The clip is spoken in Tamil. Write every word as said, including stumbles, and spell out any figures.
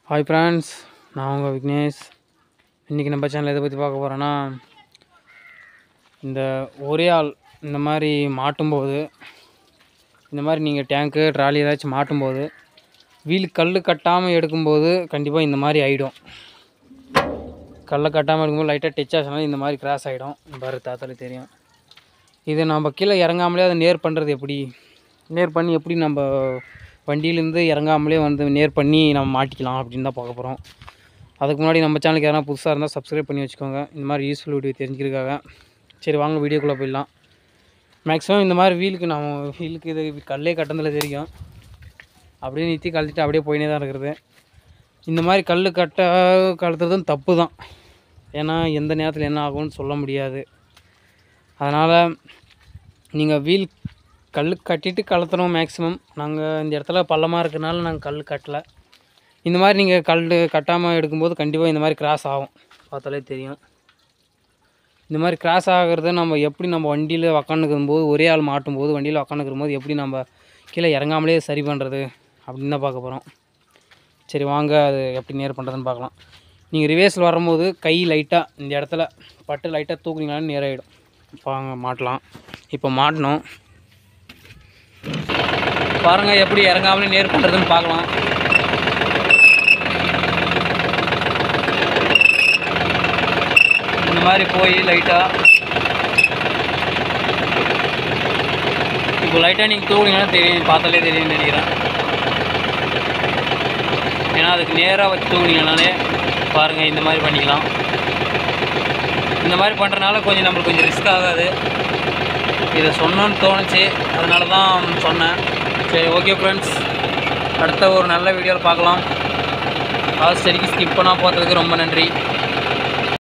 ஹாய் ஃப்ரெண்ட்ஸ், நான் உங்கள் விக்னேஷ். இன்றைக்கி நம்ம சேனல் எதை பற்றி பார்க்க போகிறோன்னா, இந்த ஒரே ஆள் இந்த மாதிரி மாட்டும்போது, இந்த மாதிரி நீங்கள் டேங்க்கு ட்ராலி ஏதாச்சும் மாட்டும்போது வீல் கல் கட்டாமல் எடுக்கும்போது கண்டிப்பாக இந்த மாதிரி ஆகிடும். கல்லை கட்டாமல் எடுக்கும்போது லைட்டாக டச் ஆச்சுனாலும் இந்த மாதிரி கிராஸ் ஆகிடும். பாரு, தாத்தாலே தெரியும். இதை நம்ம கீழே இறங்காமலே அதை நேர் பண்ணுறது எப்படி, நேர் பண்ணி எப்படி நம்ம வண்டியிலேருந்து இறங்காமலே வந்து நேர் பண்ணி நம்ம மாட்டிக்கலாம் அப்படின்னு தான் பார்க்க போகிறோம். அதுக்கு முன்னாடி நம்ம சேனலுக்கு யாராவது புதுசாக இருந்தால் சப்ஸ்கிரைப் பண்ணி வச்சுக்கோங்க, இந்த மாதிரி யூஸ்ஃபுல் வீடியோ தெரிஞ்சுக்கிறதுக்காக. சரி வாங்க வீடியோக்குள்ளே போயிடலாம். மேக்ஸிமம் இந்த மாதிரி வீலுக்கு நம்ம வீலுக்கு இது கல்லே கட்டதில் தெரியும், அப்படியே நிறுத்தி கழட்டிட்டு அப்படியே போயினே தான் இருக்கிறது. இந்த மாதிரி கல் கட்ட கழுத்துறதும் தப்பு தான், ஏன்னா எந்த நேரத்தில் என்ன ஆகும்னு சொல்ல முடியாது. அதனால் நீங்கள் வீல் கல் கட்டிட்டு கலத்துறோம். மேக்ஸிமம் நாங்கள் இந்த இடத்துல பள்ளமாக இருக்கிறனால நாங்கள் கல் கட்டலை. இந்த மாதிரி நீங்கள் கல் கட்டாமல் எடுக்கும்போது கண்டிப்பாக இந்த மாதிரி கிராஸ் ஆகும், பார்த்தாலே தெரியும். இந்த மாதிரி கிராஸ் ஆகிறது நம்ம எப்படி நம்ம வண்டியில் உக்காந்துக்கும்போது ஒரே ஆள் மாட்டும்போது வண்டியில் உக்காந்துக்கும்போது எப்படி நம்ம கீழே இறங்காமலே சரி பண்ணுறது அப்படின்னு தான் பார்க்க போகிறோம். சரி வாங்க அது எப்படி நேர் பண்ணுறதுன்னு பார்க்கலாம். நீங்கள் ரிவேர்ஸில் வரும்போது கை லைட்டாக இந்த இடத்துல பட்டு லைட்டாக தூக்குனீங்கனாலும் நேராகிடும். வாங்க மாட்டலாம். இப்போ மாட்டினோம் பாருங்கள், எப்படி இறங்காமலே நேர் பண்ணுறதுன்னு பார்க்கலாம். இந்த மாதிரி போய் லைட்டாக இப்போ லைட்டாக நீங்கள் தூக்குனீங்கன்னா தெரியும், பார்த்தாலே தெரியும்னு நினைக்கிறேன். ஏன்னா அதுக்கு நேராக வச்சு தூக்குனீங்கனாலே பாருங்கள் இந்த மாதிரி பண்ணிக்கலாம். இந்த மாதிரி பண்ணுறதுனால கொஞ்சம் நம்மளுக்கு கொஞ்சம் ரிஸ்க் ஆகாது. இதை சொன்னோன்னு தோணுச்சு, அதனால தான் சொன்னேன். சரி ஓகே ஃப்ரெண்ட்ஸ், அடுத்த ஒரு நல்ல வீடியோவில் பார்க்கலாம். லாஸ்ட் வரைக்கும் ஸ்கிப் பண்ணால் பார்த்ததுக்கு ரொம்ப நன்றி.